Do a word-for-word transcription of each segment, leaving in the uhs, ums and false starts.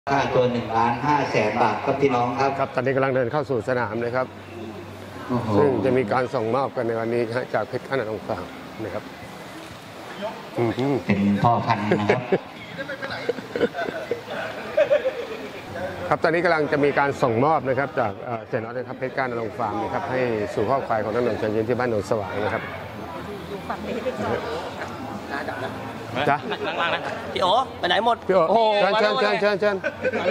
ค่าตัวหนึ่งล้านห้าแสนบาทครับพี่น้องครับครับตอนนี้กำลังเดินเข้าสู่สนามเลยครับซึ่งจะมีการส่งมอบกันในวันนี้จากเพชรขนาดองฟางนะครับเป็นพ่อพันธุ์นะครับครับตอนนี้กำลังจะมีการส่งมอบนะครับจากเซนอสนะครับเพชรก้านนรงฟาร์มนะครับให้สู่ข้อควายของท่านหนุ่มเชิญยิ้มที่บ้านโนนสว่างนะครับจ้ะนั่งล่างนะพี่โอไปไหนหมดพี่โอเชิญเชิญเชิญเชิญเชิญ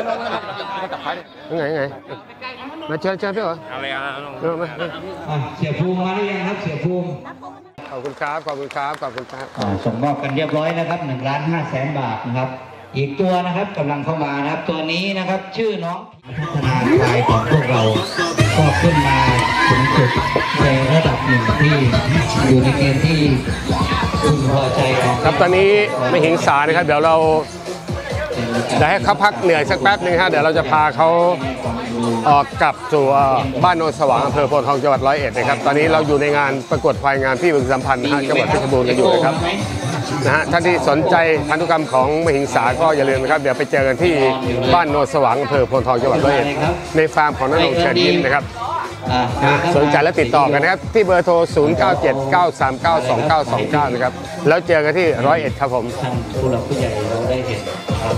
ยังไงยังไงมาเชิญเชิญพี่โออะไรอ่ะมาเสียภูมิมาหรือยังครับเสียภูมิขอบคุณครับขอบคุณครับขอบคุณครับส่งมอบกันเรียบร้อยนะครับหนึ่งล้านห้าแสนบาทนะครับอีกตัวนะครับกำลังเข้ามานะครับตัวนี้นะครับชื่อน้องพัฒนาควายของพวกเราก็ขึ้นมาถึงจุดในระดับหนึ่งที่อยู่ในเกณฑ์ที่พึงพอใจของครับตอนนี้ไม่หิงสานะครับเดี๋ยวเราจะให้เขาพักเหนื่อยสักแป๊บหนึ่งฮะเดี๋ยวเราจะพาเขาออกกลับสู่บ้านโนนสว่างอำเภอโพธิ์ทองจังหวัดร้อยเอ็ดนะครับตอนนี้เราอยู่ในงานประกวดควายงานที่บึงสัมพันธ์นะฮะจังหวัดเพชรบูรณ์กันอยู่นะครับนะฮะท่านที่สนใจพันธุกรรมของมหิงสาก็อย่าลืมนะครับเดี๋ยวไปเจอกันที่บ้านโนนสว่างอำเภอโพธิ์ทองจังหวัดร้อยเอ็ดในฟาร์มของน้องเชิญยิ้มนะครับสนใจและติดต่อกันนะครับที่เบอร์โทรศูนย์ เก้า เจ็ด เก้า สาม เก้า สอง เก้า สอง เก้านะครับแล้วเจอกันที่ร้อยเอ็ดครับผมผู้หลักผู้ใหญ่เราได้เห็นครับ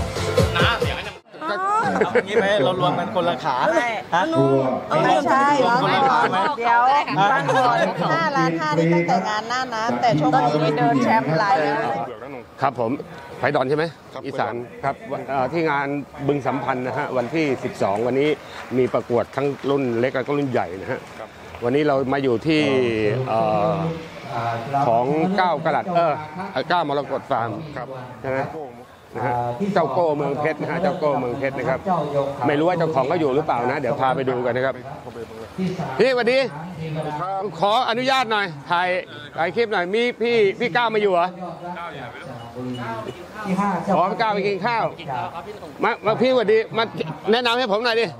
นี่ไหมเรารวมกันคนละขาฮะไม่ใช่แล้วเดี๋ยวบ้านก่อนห้าล้านห้านี่ตั้งแต่งานหน้านะแต่ช่วงนี้เดินแชมป์หลายแล้วครับผมไผ่ดอนใช่ไหมอีสานครับที่งานบึงสัมพันธ์นะฮะวันที่สิบสองวันนี้มีประกวดทั้งรุ่นเล็กและก็รุ่นใหญ่นะฮะวันนี้เรามาอยู่ที่ของเก้ากะลัดเออเก้ามรกตฟาร์มใช่ไหมนะฮะเจ้าโก้เมืองเพชรนะฮะเจ้าโก้เมืองเพชรนะครับไม่รู้ว่าเจ้าของก็อยู่หรือเปล่านะเดี๋ยวพาไปดูกันนะครับพี่สวัสดีขออนุญาตหน่อยถ่ายถ่ายคลิปหน่อยมีพี่พี่ก้าวมาอยู่เหรอขอพี่ก้าวไปกินข้าวมามาพี่สวัสดีมาแนะนำให้ผมหน่อยดิ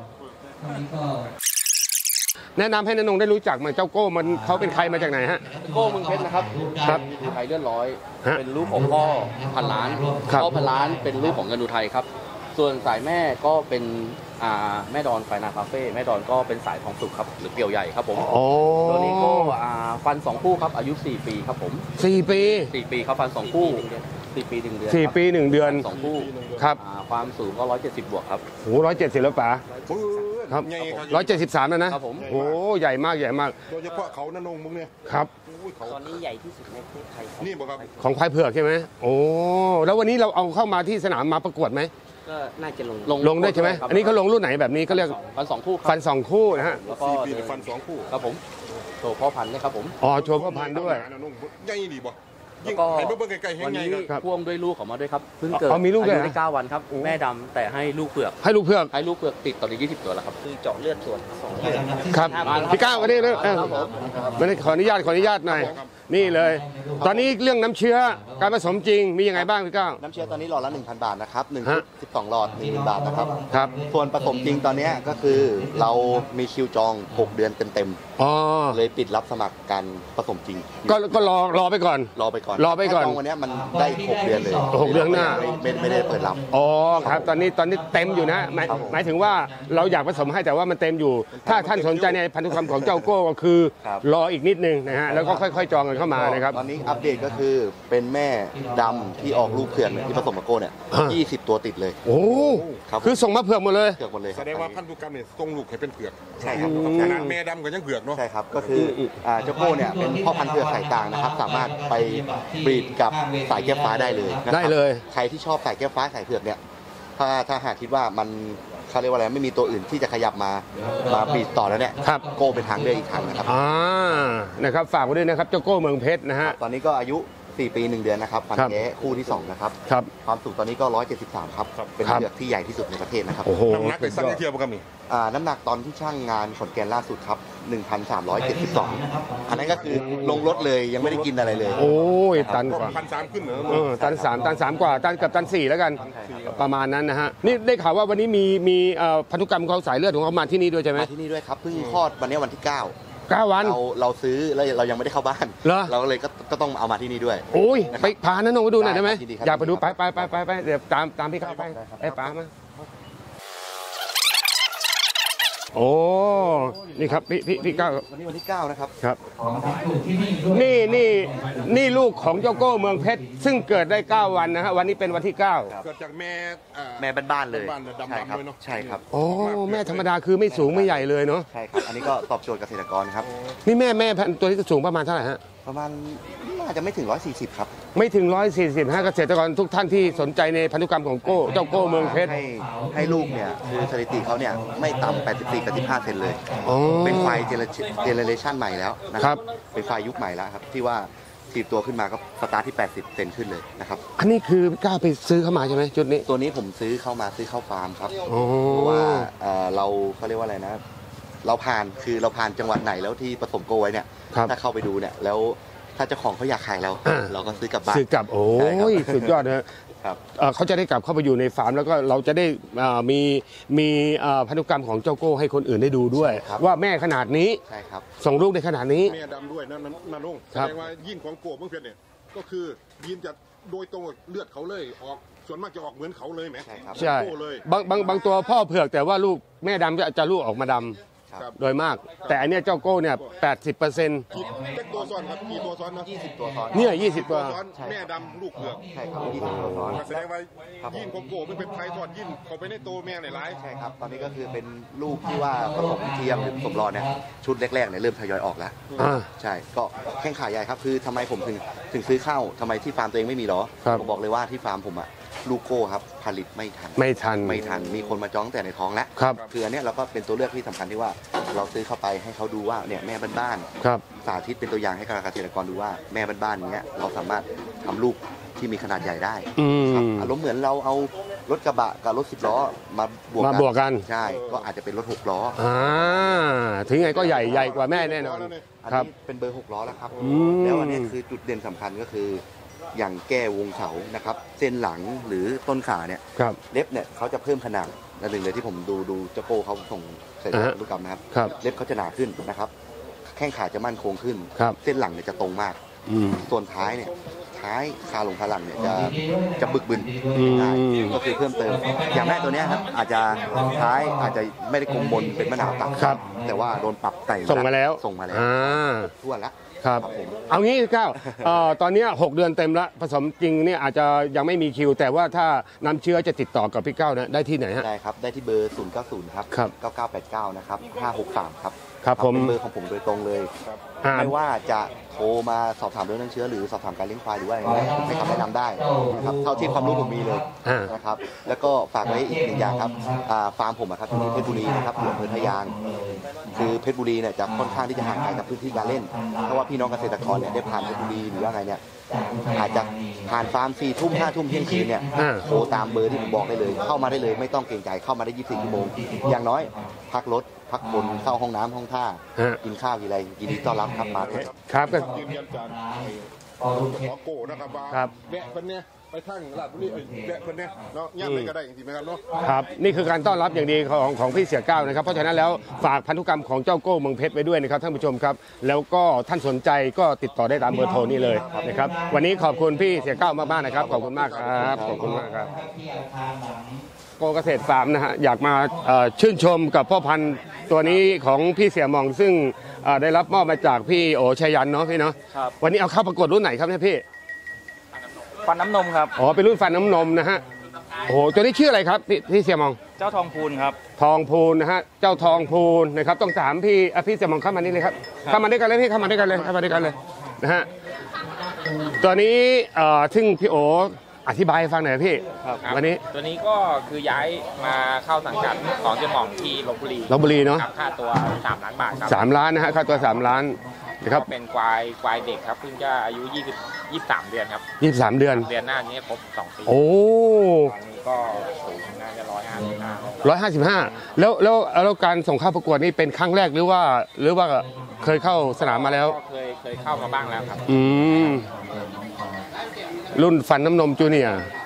แนะนำให้นนงได้รู้จักมันเจ้าโก้มันเขาเป็นใครมาจากไหนฮะโก้เมืองเพชรนะครับครับดูไทยเลื่อนร้อยเป็นลูกของพ่อพันล้านพ่อพันล้านเป็นลูกของเงินดูไทยครับส่วนสายแม่ก็เป็นแม่ดอนไฟนาคาเฟ่แม่ดอนก็เป็นสายทองสุกครับหรือเปี่ยวใหญ่ครับผมตัวนี้ก็ฟันสองคู่ครับอายุสี่ปีครับผมสี่ปีสี่ปีครับฟันสองคู่สี่ปีหนึ่งเดือนสี่ปีหนึ่งเดือนสองคู่ครับความสูงก็ร้อยเจ็ดสิบบวกครับโอ้ร้อยเจ็ดสิบแล้วป๋าครับร้อยเจ็ดสิบสามแล้วนะโอ้ใหญ่มากใหญ่มากโดยเฉพาะเขานนงมึงเนี่ยครับตอนนี้ใหญ่ที่สุดในประเทศไทยนี่บอกครับของควายเผือกใช่ไหมโอ้แล้ววันนี้เราเอาเข้ามาที่สนามมาประกวดไหมก็น่าจะลงลงได้ใช่ไหมอันนี้เขาลงรุ่นไหนแบบนี้เขาเรียกฟันสองคู่ฟันสองคู่นะฮะแล้วก็ฟันสองคู่ครับผมโชว์พ่อพันธุ์นะครับผมอ๋อโชว์พ่อพันธุ์ด้วยใหญ่ดีบ่ยิ่งให้เบิ่งไกลๆให้ไงครับพ่วงด้วยลูกของมาด้วยครับเพิ่งเกิดเขามีลูกได้เก้าวันครับแม่ดำแต่ให้ลูกเผือกให้ลูกเผือกให้ลูกเผือกติดตอนนี้ยี่สิบตัวแล้วครับคือเจาะเลือดส่วนสองเลือดครับพี่ก้าวมาดิเลยไม่ได้ขออนุญาตขออนุญาตหน่อยนี่เลยตอนนี้เรื่องน้ำเชื้อการผสมจริงมียังไงบ้างพี่ก้าวน้ำเชื้อตอนนี้หลอดละ หนึ่งพัน บาทนะครับหนึ่งชุดสิบสองหลอด หนึ่งหมื่น บาทนะครับครับส่วนผสมจริงตอนนี้ก็คือเรามีคิวจองหกเดือนเต็มๆอ๋อเลยปิดรับสมัครการผสมจริงก็ก็รอรอไปก่อนรอไปก่อนรอไปก่อนจองวันนี้มันได้หกเดือนเลยหกเดือนหน้าไม่ไม่ได้เปิดรับอ๋อครับตอนนี้ตอนนี้เต็มอยู่นะหมายหมายถึงว่าเราอยากผสมให้แต่ว่ามันเต็มอยู่ถ้าท่านสนใจในพันธุกรรมของเจ้าโก้ก็คือรออีกนิดนึงนะฮะแล้วก็ค่อยๆจองกันเข้ามานะครับตอนนี้อัปเดตก็คือเป็นแม่ดำที่ออกลูกเผือกที่ผสมกับโก้เนี่ยยี่สิบตัวติดเลยโอ้คือส่งมาเผือกหมดเลยเผือกหมดเลยแสดงว่าพันธุกรรมเนี่ยส่งลูกให้เป็นเผือกใช่ครับแม่ดำก็ยังเผือกเนาะใช่ครับก็คือเจ้าโก้เนี่ยเป็นพ่อพันธุ์เผือกสายกลางนะครับสามารถไปบรีดกับสายแก้วฟ้าได้เลยได้เลยใครที่ชอบสายแก้วฟ้าสายเผือกเนี่ยถ้าถ้าหากคิดว่ามันเขาเรียกว่าอะไรไม่มีตัวอื่นที่จะขยับมามาบีดต่อแล้วเนี่ยโก้เป็นทางเลือกอีกทางนะครับอ่านะครับฝากไว้ด้วยนะครับเจ้าโก้เมืองเพชรนะฮะตอนนี้ก็อายุสี่ปีหนึ่งเดือนนะครับฟันแท้คู่ที่สองนะครับครับความสูงตอนนี้ก็ร้อยเจ็ดสิบสามครับเป็นเผือกที่ใหญ่ที่สุดในประเทศนะครับโอ้โหน้ำหนักเป็นสักเทียบกันมีอ่าน้ำหนักตอนที่ช่างงานขอนแก่นล่าสุดครับหนึ่งพันสามร้อยเจ็ดสิบสองอันนั้นก็คือลงรถเลยยังไม่ได้กินอะไรเลยโอ้ยตันกว่าพันสามขึ้นเหรอเออตันสามตันสามกว่าตันกับตันสี่แล้วกันประมาณนั้นนะฮะนี่ได้ข่าวว่าวันนี้มีมีพันธุกรรมเขาสายเลือดของเขามาที่นี่ด้วยใช่ไหมมาที่นี่ด้วยครับเพิ่งคลอดวันนี้วันที่เก้าเก้าวันเราเราซื้อแล้วเรายังไม่ได้เข้าบ้านเราเลยก็ก็ต้องเอามาที่นี่ด้วยโอ้ยไปพาน้องไปดูหน่อยได้ไหมอยากไปดูไปไปไปไปไปเดี๋ยวตามตามพี่เข้าไปไอ้ป๋ามาโอ้นี่ครับพี่พี่พี่เก้าวันนี้วันที่เก้านะครับครับนี่นี่นี่ลูกของเจ้าโก้เมืองเพชรซึ่งเกิดได้เก้าวันนะฮะวันนี้เป็นวันที่เก้าเกิดจากแม่อ่าแม่บ้านๆเลยบ้านๆดำๆใช่ครับเลยเนอะใช่ครับโอ้แม่ธรรมดาคือไม่สูงไม่ใหญ่เลยเนาะใช่ครับ อันนี้ก็ตอบโจทย์เกษตรกรครับนี่แม่แม่พันธุ์ตัวที่สูงประมาณเท่าไหร่ฮะประมาณน่าจะไม่ถึงร้อยสี่สิบครับไม่ถึงร้อยสี่สิบห้าเกษตรกรทุกท่านที่สนใจในพันธุกรรมของโก้เจ้าโก้เมืองเพชรให้ให้ลูกเนี่ยคือสถิติเขาเนี่ยไม่ต่ำแปดสิบสี่กับสิบห้าเซนเลยอ๋อเป็นไฟเจเนเรชันใหม่แล้วนะครับ เป็นไฟยุคใหม่แล้วครับที่ว่าทีบตัวขึ้นมาก็สตาร์ทที่แปดสิบเซนขึ้นเลยนะครับอันนี้คือกล้าไปซื้อเข้ามาใช่ไหมชุดนี้ตัวนี้ผมซื้อเข้ามาซื้อเข้าฟาร์มครับอ๋อเพราะว่าเอ่อเราเขาเรียกว่าอะไรนะ เราผ่านคือเราผ่านจังหวัดไหนแล้วที่ผสมโกไว้เนี่ยครับถ้าเข้าไปดูเนี่ยแล้วถ้าเจ้าของเขาอยากขายเราอ่าเราก็ซื้อกลับบ้านซื้อกลับโอ้ใช่ครับยสุดยอดนะฮะครับเอ่อเขาจะได้กลับเข้าไปอยู่ในฟาร์มแล้วก็เราจะได้อ่ามีมีอ่าพันธุกรรมของเจ้าโก้ให้คนอื่นได้ดูด้วยใช่ครับว่าแม่ขนาดนี้ใช่ครับส่งลูกในขนาดนี้แม่ดำด้วยนั่นนั่นนั่นลุงแสครับดงว่ายีนของโกบเมืองเพชรเนี่ยก็คือยีนจะโดยตรงเลือดเขาเลยออกส่วนมากจะออกเหมือนเขาเลยไหมใช่ครับใช่โก้เลยบางบางบางตัวพ่อเผือกแต่ว่าลูกแม่ดำจะจะลูกออกมาดำครับโดยมาก แต่อันเนี้ยเจ้าโก้เนี่ยแปดสิบเปอร์เซ็นต์กี่เล็กตัวซ้อนครับกี่ตัวซ้อนเนาะยี่สิบตัวซ้อนเนี่ยยี่สิบตัตัว วซ้อนแม่ดำลูกเผือกใช่ครับยี่สิบตัวซ้อนแสดงว่ายีนของโกบมันเป็นไทยทอดยีนเขาไปในตัวแม่ในร้ายใช่ครับ ตอนนี้ก็คือเป็นลูกที่ว่าผสมเทียมหรือผสมรอเนี่ยชุดแรกๆเนี่ยเริ่มทยอยออกแล้วอ่าใช่ ก็แข้งขาใหญ่ครับ คือทำไมผมถึงถึงซื้อเข้าทำไมที่ฟาร์มตัวเองไม่มีหรอครับผมบอกเลยว่าที่ฟาร์มผมอะลูกโก้ครับผลิตไม่ทันไม่ทันไม่ทัน มีคนมาจ้องแต่ในท้องแล้วครับคืออันเนี้ยเราก็เป็นตัวเลือกที่สำคัญที่ว่าเราซื้อเข้าไปให้เขาดูว่าเนี่ยแม่บ้านครับๆสาธิตเป็นตัวอย่างให้กับเกษตรกรดูว่าแม่บ้านๆเนี้ยเราสามารถทำลูกที่มีขนาดใหญ่ได้อืครับมอารมณ์เหมือนเราเอารถกระบะกับรถสิบล้อมาบวกมาบวกกันใช่ ก็อาจจะเป็นรถหกล้ออ่าถึงไงก็ใหญ่ใหญ่กว่าแม่แน่นอนอันครับนี้เป็นเบอร์หกล้อแล้วครับอืมแล้วอันนี้คือจุดเด่นสำคัญก็คือ อย่างแก้วงเสานะครับ เส้นหลังหรือต้นขาเนี่ยครับเล็บเนี่ยเขาจะเพิ่มขนาดและหนึ่งเลยที่ผมดูดูเจ้าโก้เขาส่งใส่อ่าฮะลูกกรรมนะครับครับเล็บเขาจะหนาขึ้นนะครับ แข้งขาจะมั่นคงขึ้นครับเส้นหลังเนี่ยจะตรงมากอืมส่วนท้ายเนี่ยท้ายคาลงคาหลังเนี่ยจะจะบึกบึนอืมได้ก็คือเพิ่มเติม อย่างแรกตัวเนี้ยครับอาจจะท้ายอาจจะไม่ได้คงบนเป็นมะนาวตัดครับแต่ว่าโดนปรับแต่งส่งมาแล้วส่งมาแล้วอ่าทั่วละครับครับผมเอางี้ก้าวเอ่อตอนเนี้ยหกเดือนเต็มแล้วผสมจริงเนี่ยอาจจะยังไม่มีคิว แต่ว่าถ้านำเชื้อจะติดต่อกับพี่ก้าวนะได้ที่ไหนฮะได้ครับได้ที่เบอร์ศูนย์เก้าศูนย์ครับครับเก้าเก้าแปดเก้านะครับห้าหกสามครับครับผมเป็นเบอร์ของผมโดยตรงเลยอ่าไม่ว่าจะโทรมาสอบถามเรื่องน้ำเชื้อหรือสอบถามการเลี้ยงควายหรือว่าอะไรนะให้คำแนะนำได้นะครับเท่าที่ความรู้ผมมีเลยอ่านะครับแล้วก็ฝากไว้อีกหนึ่งอย่างครับอ่าฟาร์มผมอะครับที่เพชรบุรีนะครับอยู่อำเภอทะยาง คือเพชรบุรีเนี่ยจะค่อนข้างที่จะห่างไกลจากพื้นที่การเล่น เพราะว่าพี่น้องเกษตรกรเนี่ยได้ผ่านเพชรบุรีหรือว่าไงเนี่ยอาจจะผ่านฟาร์มสี่ทุ่มห้าทุ่มเที่ยงคืนเนี่ยอ่าโทรตามเบอร์ที่ผมบอกได้เลย เข้ามาได้เลยไม่ต้องเกรงใจเข้ามาได้ยี่สิบสี่ชั่วโมงอย่างน้อยพักรถพักบนเข้าห้องน้ำห้องท่าฮะกินข้าวกินอะไรยินดีต้อนรับครับมาเถอะครับก็ยืนยันจากไอ้ขอโกนะครับว่าครับแวะเพิ่นเนี่ยไปทั้งลาดบุรีเอ้ยแวะเพิ่นเนี่ยเนาะย่ามไปก็ได้จริงๆนะครับเนาะครับนี่คือการต้อนรับอย่างดีของของพี่เสียก้าวนะครับเพราะฉะนั้นแล้วฝากพันธุกรรมของเจ้าโก้เมืองเพชรไว้ด้วยนะครับท่านผู้ชมครับแล้วก็ท่านสนใจก็ติดต่อได้ตามเบอร์โทรนี่เลยนะครับวันนี้ขอบคุณพี่เสียก้าวมากๆนะครับขอบคุณมากครับขอบคุณมากครับโกเกษตรฟาร์มนะฮะอยากมาเอ่อชื่นชมกับพ่อพันธุ์ตัวนี้ของพี่เสียหมองซึ่งเอ่อได้รับมอบมาจากพี่โอชัยยันเนาะพี่เนาะครับวันนี้เอาเข้าประกวดรุ่นไหนครับเนี่ยพี่ฟันน้ำนมครับอ๋อเป็นรุ่นฟันน้ำนมนะฮะโอ้โหตัวนี้ชื่ออะไรครับพี่พี่เสียหมองเจ้าทองพูนครับทองพูนนะฮะ เจ้าทองพูนนะครับ ต้องถามพี่อ่ะพี่จะมองเข้ามานี่เลยครับ เข้ามาด้วยกันเลยพี่ เข้ามาด้วยกันเลย เข้ามาด้วยกันเลยนะฮะ ตัวนี้เอ่อซึ่งพี่โออธิบายให้ฟังหน่อยพี่ครับวันนี้ตัวนี้ก็คือย้ายมาเข้าสังกัดของเจ้าหม่อมที่ลพบุรีลพบุรีเนาะครับค่าตัวสามล้านบาทครับสามล้านนะฮะ ค่าตัวสามล้านนะครับก็เป็นควายควายเด็กครับเพิ่งจะอายุยี่สิบ ยี่สิบสามเดือนครับยี่สิบสามเดือนเดือนหน้านี้ครบสองปีโอ้ตอนนี้ก็สูงน่าจะร้อยห้าสิบห้าร้อยห้าสิบห้าแล้วแล้วแล้วการส่งเข้าประกวดนี่เป็นครั้งแรกหรือว่า หรือว่าเคยเข้าสนามมาแล้วก็เคยเคยเข้ามาบ้างแล้วครับอืมรุ่นฟันน้ำนมจูเนียร์ฟัน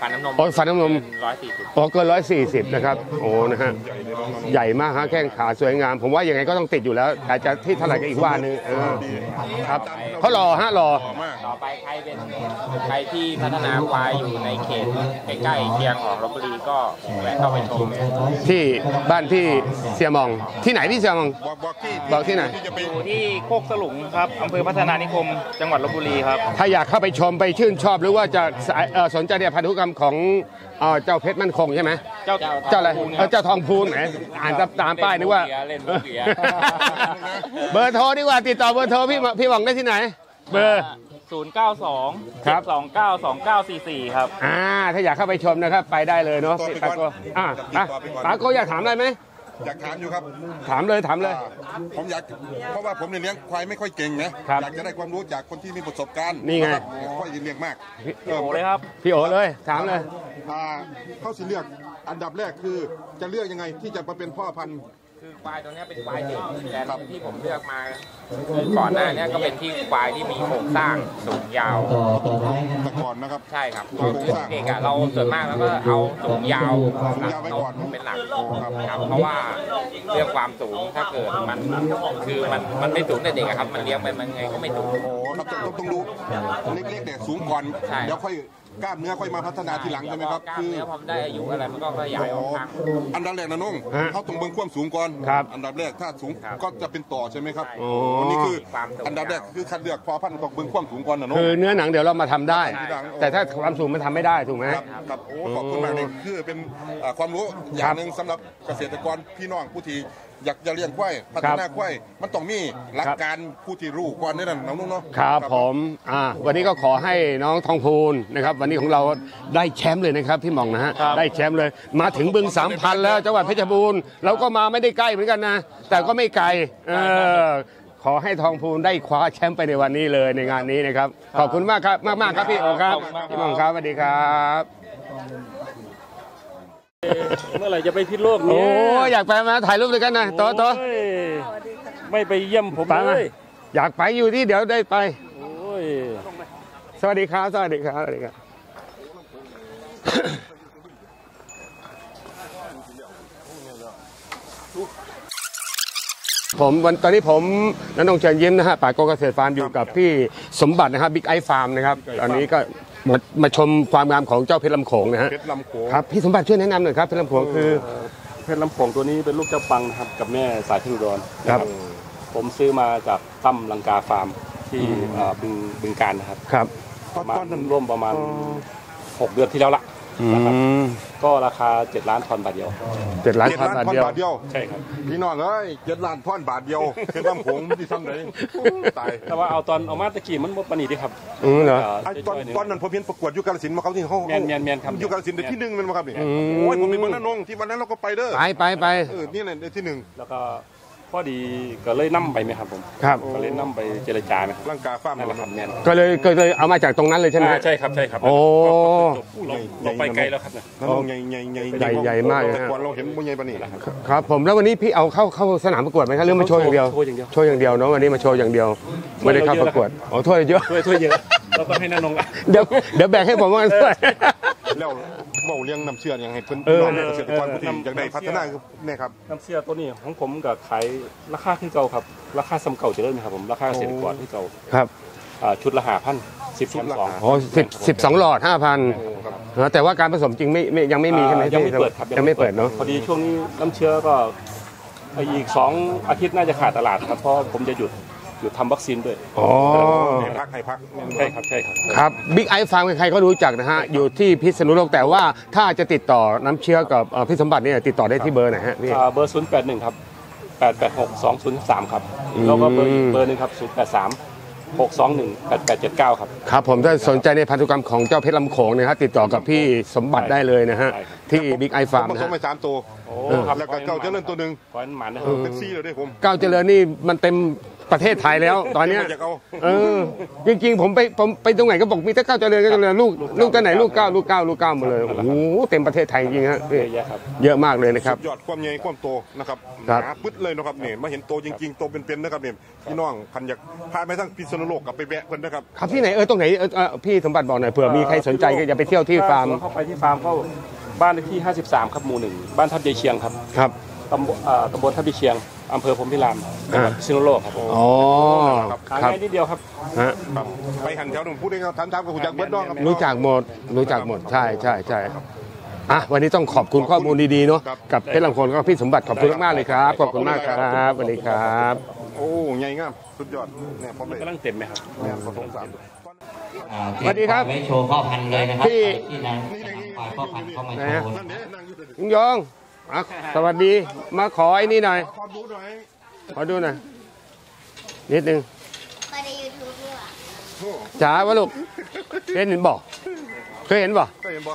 ฟันน้ำนมโอ้ฟันน้ำนมร้อยสี่สิบอ๋อเกินร้อยสี่สิบนะครับโอ้นะฮะใหญ่มากฮะแข้งขาสวยงาม ผมว่ายังไงก็ต้องติดอยู่แล้วแต่จะที่เท่าไหร่ก็อีกว่านึงเออครับเขารอฮะรอต่อไปใครเป็นใครที่พัฒนาควายอยู่ในเขตใกล้ๆเคียงของลพบุรีก็แวะเข้าไปชมที่บ้านพี่เสียมองที่ไหนพี่เสียมองบอกบอกที่บอกที่ไหนจะไปอยู่ที่โคกสลุงครับอำเภอพัฒนานิคมจังหวัดลพบุรีครับถ้าอยากเข้าไปชมไปชื่นชอบหรือว่าจะสายเอ่อสนใจในพันธุกรรมของเอ่อเจ้าเพชรมั่นคงใช่ไหมเจ้าเจ้าอะไรเออเจ้าทองพูนไหนอ่านตามป้ายนึกว่าเล่นลูกเสือเบอร์โทรดีกว่าติดต่อเบอร์โทรพี่พี่หวังได้ที่ไหน เบอร์ศูนย์ เก้า สองครัเจ็บด สอง เก้า สอง เก้า สี่ สี่ครับอ่าถ้าอยากเข้าไปชมนะครับไปได้เลยเนาะพี่ปาโกอ่าอ่ะปาโกอยากถามอะไรไหมอยากถามอยู่ครับถามเลยถามเลยอ่าผมอยากเพราะว่าผมเนี่ยเลี้ยงควายไม่ค่อยเก่งนะครับ อยากจะได้ความรู้จากคนที่มีประสบการณ์นี่ไงครับควายเลี้ยงมากโอ้เลยครับพี่โอเลยถามเลยอ่าเข้าสิเลือกอันดับแรกคือจะเลือกยังไงที่จะมาเป็นพ่อพันธุ์คือควายตัวเนี้ยเป็นควายเด็กแต่ที่ผมเลือกมาคือก่อนหน้าเนี้ยก็เป็นที่ควายที่มีโครงสร้างสูงยาวต่อต่อท้ายกันแต่ก่อนนะครับใช่ครับคือเด็กอะเราส่วนมากแล้วก็เอาสูงยาวสูงยาวไว้ก่อนเป็นหลักครับเพราะว่าเรื่องความสูงถ้าเกิดมันคือมันมันไม่สูงแต่เด็กอะครับมันเลี้ยงไปมันไงก็ไม่สูงโอ้ครับต้องต้องต้องดูเล็กๆเนี่ยสูงก่อนใช่เดี๋ยวค่อยกล้ามเนื้อค่อยมาพัฒนาทีหลังใช่ไหมครับกล้ามเนื้อพอได้อายุอะไรมันก็ขยายออกข้างอันดับแรกนะน้องฮะเขาต้องเบิ่งความสูงก่อนครับอันดับแรกถ้าสูงครับก็จะเป็นต่อใช่ไหมครับใช่วันนี้คือความสูงอันดับแรกคือคัดเลือกพอพันธุ์ต้องเบิ่งความสูงก่อนนะน้องคือเนื้อหนังเดี๋ยวเรามาทำได้ใช่แต่ถ้าความสูงมันทำไม่ได้ถูกไหมครับครับโอ้ขอบคุณมากเลยคือเป็นอ่าความรู้อย่างหนึ่งสำหรับเกษตรกรพี่น้องผู้ที่อยากจะเลี้ยงควายพัฒนาควายมันต้องมีหลักการผู้ที่รู้ก่อนนี่นั่นน้องนุ่งเนาะครับผมอ่าวันนี้ก็ขอให้น้องทองพูนนะครับวันนี้ของเราได้แชมป์เลยนะครับพี่หม่องนะฮะครับได้แชมป์เลยมาถึงบึงสามพันแล้วจังหวัดเพชรบูรณ์เราก็มาไม่ได้ใกล้เหมือนกันนะ แต่ก็ไม่ไกลเออขอให้ทองพูนได้คว้าแชมป์ไปในวันนี้เลยในงานนี้นะครับขอบคุณมากครับมากมากๆครับพี่โอครับพี่หม่องครับสวัสดีครับเมื่อไหร่จะไปพิษโลกโอ้เนี่ยอยากไปมาถ่ายรูปด้วยกันนะโต๊ะโต๊ะโอ้ยไม่ไปเยี่ยมผมไปมาเลยอยากไปอยู่ที่เดี๋ยวได้ไปโอ้ยสวัสดีครับ สวัสดีครับ สวัสดีครับ ผมวันตอนนี้ผมนันทงเชิญยิ้มนะฮะป่าโกเกษตรฟาร์มอยู่กับพี่สมบัตินะครับบิ๊กไอฟาร์มนะครับตอนนี้ก็มามาชมความงามของเจ้าเพชรลำโขงนะฮะเพชรลำโขงครับพี่สมบัติช่วยแนะนำหน่อยครับเพชรลำโขงคือเพชรลำโขงตัวนี้เป็นลูกเจ้าปังนะครับกับแม่สายพิรุดรครับผมซื้อมาจากตั้มลังกาฟาร์มที่เอ่อบึงบึงการนะครับครับประมาณร่วมประมาณหกเดือนที่แล้วละอืนะครับมก็ราคาเจ็ดล้านทอนบาทเดียวเจ็ดล้านเจ็ดพันล้านบาทท่อนเดียวบาทเดียวใช่ครับพี่น้องเอ้ยเจ็ดล้านท่อนบาทเดียวเพชรลำโขงที่ทำไหนตายแต่ว่าเอาตอนเอามาตะกี้มันบ่ปานนีดีครับอืมเหรอเอ่อไอ้ตอนจ้ยๆหงตอนนั้นผมเห็นประกวดอยุกาลสินธุ์มาเขาที่เขาแม่นแม่นแม่นครับอยุกาลสินธุ์ได้ที่หนึ่งเป็นมาครับนี่อืมโอ้ยผมเป็นเมืองนันนงที่วันนั้นเราก็ไปเด้อไปไปไปเออนี่แหละได้ที่หนึ่งแล้วก็พอดีก็เลยนั่มไปไหมครับผมครับก็เลยนั่มไปเจรจาไหมครับร่างกายฟ้าร์มนั่นแหละครับแม่นก็เลยก็เลยเอามาจากตรงนั้นเลยใช่ไหมอ่าใช่ครับใช่ครับโอ้เราเราไปไกลแล้วครับเนี่ยนันนงใหญ่ใหญ่ใหญ่ใหญ่ใหญ่มากเลยแต่ฮะก่อนเราเห็นมันใหญ่ปานนี้ครับผมแล้ววันนี้พี่เอาเข้าเข้าสนามประกวดไหมครับหรือมาโชว์อย่างเดียวโชว์อย่างเดียวโชว์อย่างเดียวเนาะวันนี้มาโชว์อย่างเดียวไม่ได้เข้าประกวดอ๋อถ้วยเยอะช่วยช่วยเยอะเราต้องให้น้านงละเดี๋ยวเดี๋ยวแบ่งให้ผมว่ากันด้วยแล้วเบาเลี้ยงน้ำเชื่อยังให้เพิ่นเออน้องเกษตรกรผู้ที่อยากได้พัฒนาเนี่ยครับน้ำเสียตัวนี้ของผมกับขายราคาขึ้นเก่าครับราคาซ้ำเก่าจะเริ่มครับผมราคาเกษตรกรที่เก่าครับอ่าชุดละห้าพันสิบแถมสองโอ้สิบสิบสองหลอดห้าพันแต่ว่าการผสมจริงไม่ไม่ยังไม่มีใช่ไหมยังไม่เปิดครับยังไม่เปิดเนาะพอดีช่วงนี้น้ำเชื้อก็อีกสองอาทิตย์น่าจะขาดตลาดครับเพราะผมจะหยุดหยุดทำวัคซีนด้วยอ๋อให้พักให้พักใช่ครับใช่ครับครับบิ๊กไอฟาร์มใครๆก็รู้จักนะฮะอยู่ที่พิษณุโลกแต่ว่าถ้าจะติดต่อน้ำเชื้อกับเอ่อพี่สมบัติเนี่ยติดต่อได้ที่เบอร์ไหนฮะพี่อ่าเบอร์ศูนย์แปดหนึ่งครับแปดแปดหกสองศูนย์สามครับแล้วก็เบอร์อีกเบอร์หนึ่งครับศูนย์แปดสามหกสองหนึ่งแปดแปดเจ็ดเก้าครับครับผมถ้าสนใจในพันธุกรรมของเจ้าเพชรลำโขงนะครับติดต่อกับพี่สมบัติได้เลยนะฮะได้ครับที่บิ๊กไอผฟาม ร์มผนะสมฮะไปสามตัวโอ้ครับแล้วก็เก้าเจริญตัวหนึ่งขอให้มันหมันนะคเอรับอเป็นซี่เลยด้วยผมก้าวเจริญนี่มันเต็มประเทศไทยแล้วตอนเนี้ยอยากเอาเออจริงๆผมไปผมไปตรงไหนก็บอกมีแต่ก้าวเจริญก้าวเจริญลูกลูกตัวไหนลูกเก้าลูกเก้าลูกเก้าหมดเลยโอ้โหเต็มประเทศไทยจริงๆฮะพี่เยอะมากเลยนะครับยอดความใหญ่ความโตนะครับหครับนาปึ๊ดเลยนะครับเนี่ยมาเห็นโตจริงๆโตเป็นๆนะครับเนี่ยพี่น้องพันอยากพาไปทั้งพิษณุโลกกลับไปแวะเพิ่นนะครับครับที่ไหนเออตรงไหนเออเออพี่สมบัติบอกหน่อยเผื่อมีใครสนใจก็อย่าไปเที่ยวที่ฟาร์มเข้าไปที่ฟาร์มเข้าบ้านเลขที่ห้าสิบสามครับหมู่หนึ่งบ้านทับยายเชียงครับครับตำบลอ่าตำบลทับยายเชียงอำเภอพรหมพิรามจังหวัดพิษณุโลกครับอ๋อหาครับง่ายนิดเดียวครับฮะครับไปหันแถวหนุ่มพูดได้ครับถามๆกับคุณจักรเบิร์ดน้องครับรู้จักหมดรู้จักหมดใช่ใช่ใช่อ่ะวันนี้ต้องขอบคุณข้อมูลดีๆเนาะกับเพชรลำพลก็พี่สมบัติขอบคุณมากๆเลยครับขอบคุณมากครับสวัสดีครับโอ้ใหญ่งามสุดยอดเนี่ยพร้อมเลยกำลังเต็มไหมครับเนี่ยผสมสามอ่าสวัสดีครับไว้โชว์พ่อพันธุ์เลยนะครับพี่ที่นำควายพ่อพันธุ์เข้ามาโชว์นั่นเนี่ยนั่งอยู่เลยลุงยองอ่ะสวัสดีมาขอไอ้นี่หน่อยขอดูหน่อยขอดูหน่อยนิดนึงไปในยูทูบด้วยโอ้จ๋าวะลูกเคยเห็นบ่เคยเห็นบ่ก็เห็นบ่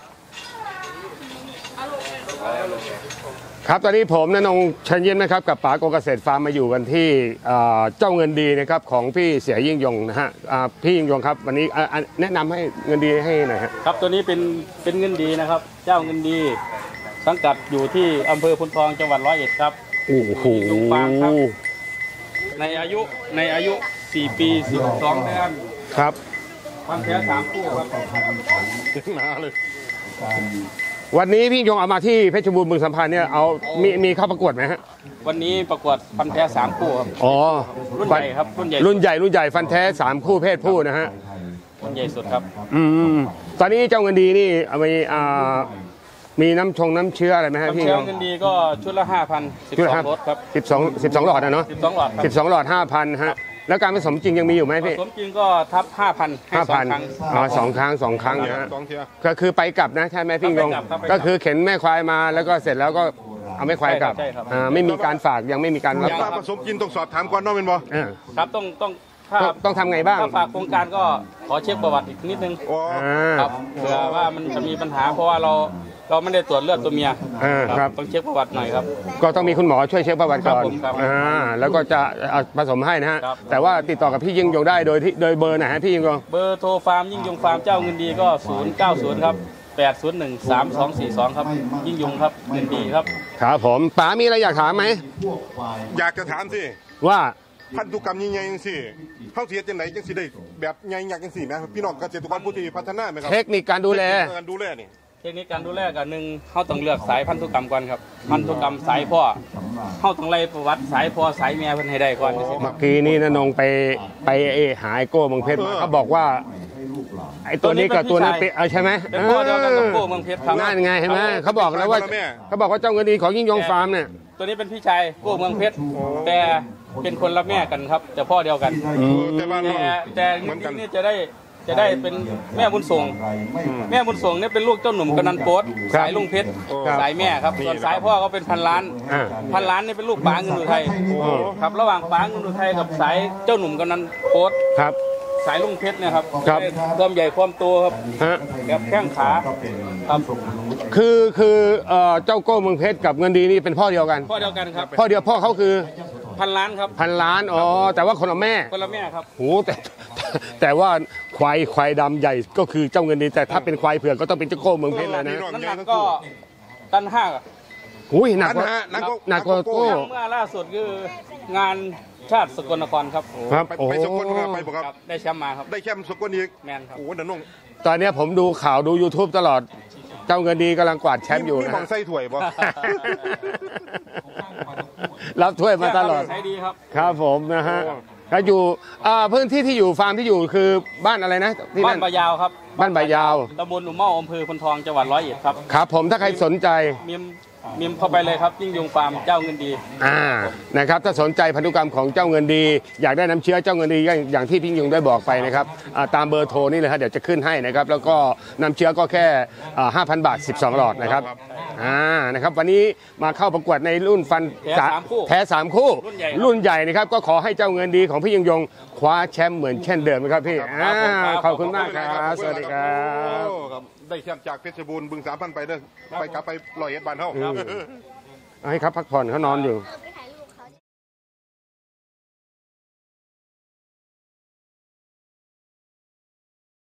ครับตอนนี้ผมนนงค์เชิญยิ้มนะครับกับป๋าโกเกษตรฟาร์มมาอยู่กันที่เอ่อเจ้าเงินดีนะครับของพี่เสียยิ่งยงนะฮะอ่าพี่ยิ่งยงครับวันนี้อ่ะอ่ะแนะนำให้เงินดีให้หน่อยฮะครับตัวนี้เป็นเป็นเงินดีนะครับ เจ้าเงินดี สังกัดอยู่ที่อำเภอพุนทองจังหวัดร้อยเอ็ดครับโอ้โหอยู่ฟาร์มครับ ในอายุในอายุสี่ปีสิบสองเดือนครับความแท้สามคู่ครับหนาเลยวันนี้พี่ยิ่งยงเอามาที่เพชรบูรณ์บึงสัมพันธ์เนี่ยเอามีมีเข้าประกวดไหมฮะวันนี้ประกวดพันธุ์แท้สามคู่ครับอ๋อรุ่นใหญ่ครับรุ่นใหญ่รุ่นใหญ่รุ่นใหญ่ฟันแท้สามคู่เพศผู้นะฮะรุ่นใหญ่สุดครับอืมตอนนี้เจ้าเงินดีนี่เอาไปอ่ามีน้ำชงน้ำเชื้ออะไรไหมฮะน้ำพี่เชื้ยอง เงินดีก็ชุดละห้าพันสิบชุดสละอห้างรถครับสิบสองสิบสองหลอดนะเนาะสิบสองหลอดครับสิบสองหลอดห้าพันฮะแล้วการผสมจริงยังมีอยู่ไหมผพี่สมจริงก็ทับห้าพันให้ห้าสอพังนครั้งอ๋อสองครั้งสองครั้งนะฮะสองเทียก็คือไปกลับนะใช่ไหมพี่ยงครับไปกลับก็คือเข็นแม่ควายมาแล้วก็เสร็จแล้วก็เอาแม่ควายกลับใช่ครับอ่าไม่มีการฝากยังไม่มีการรับถ้าผสมกินต้องสอบถามก่อนเน้องเป็นบ่อ่าครับต้องต้องถ้าต้องต้องทำไงบ้างถ้าฝากโครงการก็ขอเช็คประวัติอีกนิดนึงอ๋ออ่าครับเผื่อว่ามันจะมีปัญหาเพราะว่าเราเราไม่ได้ตรวจเลือดตัวเมียอ่าครับต้องเช็คประวัติหน่อยครับก็ต้องมีคุณหมอช่วยเช็คประวัติก่อนครับผมครับอ่าแล้วก็จะเอาผสมให้นะฮะครับแต่ว่าติดต่อกับพี่ยิ่งยงได้โดยที่โดยเบอร์ไหนฮะพี่ยิ่งยงเบอร์โทรฟาร์มยิ่งยงฟาร์มเจ้าเงินดีก็ ศูนย์ เก้า ศูนย์ ครับ แปด ศูนย์ หนึ่ง สาม สอง สี่ สอง ครับ ยิ่งยงครับเงินดีครับครับผมป๋ามีอะไรอยากถามไหมอยากจะถามสิว่าพันธุกรรมใหญ่ๆจังสิเข้าเทียจังไหนจังสิได้แบบใหญ่ยักษ์จังสิแม่พี่น้องเกษตรกรผู้ที่พัฒนาไหมครับเทคนิคการดูแลการดูแลนี่เทคนิคการดูแลกันหนึ่งเขาต้องเลือกสายพันธุกรรมก่อนครับ พันธุกรรมสายพ่อเขาต้องไล่ประวัติสายพ่อสายเมียเพิ่นให้ได้ก่อนจังซี้คเมื่รัอบ กี้นี่นนงไปไปเอหาไอโก้เมืองเพชรมาเขาบอกว่าไอตัวนี้กับตัวนั้นเป็นเอาใช่ไหมเป็นพ่อเดียวกันกับโก้เมืองเพชรครับนั่นไงเห็นไหมเขาบอกแล้วว่าเขาบอกว่าเจ้าเงินดีของยิ่งยงฟาร์มเนี่ยตัวนี้เป็นพี่ชายโก้เมืองเพชรแต่เป็นคนละแม่กันครับแต่พ่อเดียวกันแต่บ้านแต่เราแต่เหมือนกันนี่จะได้จะได้เป็นแม่บุญส่งแม่บุญส่งเนี่ยเป็นลูกเจ้าหนุ่มกำนันโป๊ดสายลุงเพชรสายแม่ครับส่วนสายพ่อก็เป็นพันล้านอ่าพันล้านนี่เป็นลูกป๋าเงินอุทัยครับระหว่างป๋าเงินอุทัยกับสายเจ้าหนุ่มกำนันโป๊ดครับสายลุงเพชรเนี่ยครับครับความใหญ่ความโตครับฮะแบบแข้งขาครับคือคือเอ่อเจ้าโก้เมืองเพชรกับเงินดีนี่เป็นพ่อเดียวกันพ่อเดียวกันครับพ่อเดียวพ่อเขาคือพันล้านครับพันล้านอ๋อแต่ว่าคนละแม่คนละแม่ครับโหแต่แต่ว่าควายควายดำใหญ่ก็คือเจ้าเงินดีแต่ถ้าเป็นควายเผือกก็ต้องเป็นเจ้าโก้เมืองเพชรเลยนะน้ำหนักก็ตันห้าหูยหนักกว่าหนักกว่าหนักกว่าโก้เมื่อล่าสุดคืองานชาติสกลนครครับครับไปโอ้ไปสกลมาไปบอกครับครับได้แชมป์มาครับได้แชมป์สกลอีกแมนครับโอ้โหนั่นน้องตอนเนี้ยผมดูข่าวดู YouTube ตลอด เจ้าเงินดีกำลังกวาดแชมป์อยู่มีนะหมองไส้ถ้วยบ่รับถ้วยมาตลอดใช้ดีครับครับผมนะฮะถ้าอยู่อ่าพื้นที่ที่อยู่ฟาร์มที่อยู่คือบ้านอะไรนะที่บ้านั่นนปะยาวครับบ้านใบยาวตำบลหนุ่มเมาอำเภอพนทองจังหวัดร้อยเอ็ดครับครับผมถ้าใครสนใจมีมมีมเข้าไปเลยครับยิ่งยงฟาร์มเจ้าเงินดีอ่านะครับถ้าสนใจพันธุกรรมของเจ้าเงินดี อยากได้น้ำเชื้อเจ้าเงินดีก็อย่างที่พี่ยุงได้บอกไปนะครับอ่าตามเบอร์โทรนี่เลยครับเดี๋ยวจะขึ้นให้นะครับแล้วก็น้ำเชื้อก็แค่อ่าห้าพันบาทสิบสองหลอดนะครับอ่านะครับวันนี้มาเข้าประกวดในรุ่นฟันแท้สามคู่แท้สามคู่รุ่นใหญ่ครับรุ่นใหญ่นะครับก็ขอให้เจ้าเงินดีของพี่ยงยงคว้าแชมป์เหมือนเช่นเดิมนะครับพี่อ่าขอบคุณมากครับสวัสดีครับโอ้ครับได้แชมป์จากเพชรบูรณ์บึงสามพันไปเด้อไปกลับไปลอยเอ็ดบานเท่าให้ครับพักผ่อนเขานอนอยู่เ